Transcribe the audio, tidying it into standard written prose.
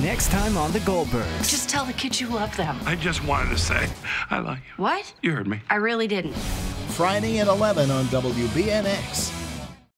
Next time on the Goldbergs. Just tell the kids you love them. I just wanted to say, I love you. What? You heard me. I really didn't. Friday at 11 on WBNX.